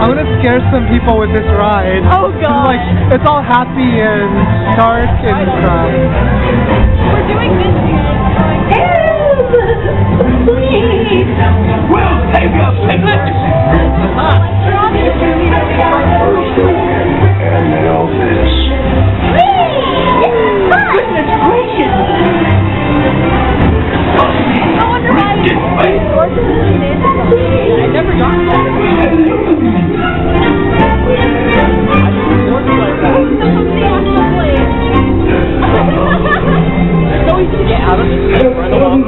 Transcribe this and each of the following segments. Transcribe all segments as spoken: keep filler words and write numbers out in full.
I'm gonna scare some people with this ride. Oh God! Like, it's all happy and dark and crying. We're doing this together. Please! We'll take your sickness! And now this. Goodness gracious! I wonder why you I never got that. It's so easy to get out of this. Run along.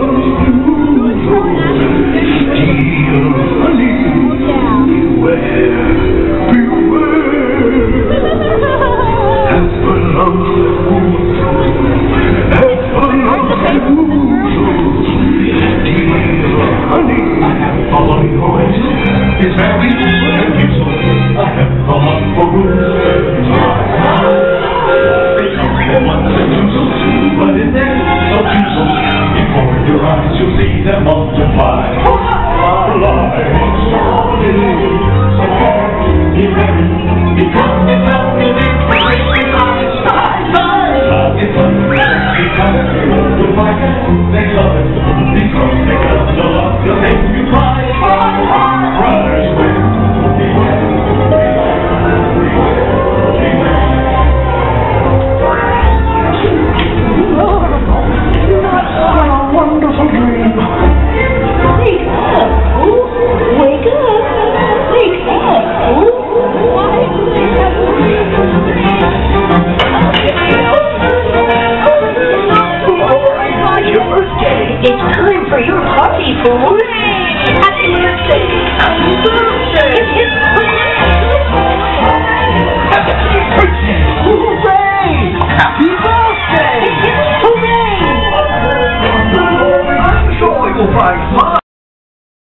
It's very useful. I have come up for rules. They come in ones and twos, but in there, so useful. Before your eyes, you'll see them multiply. Fly, extraordinary, so be ready. Because it's not in it, it's not inside. It's fun, because you'll find it, they love it. Because they love the love, they'll make you cry. It's time for your party, Pooh. Happy birthday! Happy birthday! It's his birthday! Happy birthday! Hooray! Happy birthday! Hooray! I'm sure you'll find fun.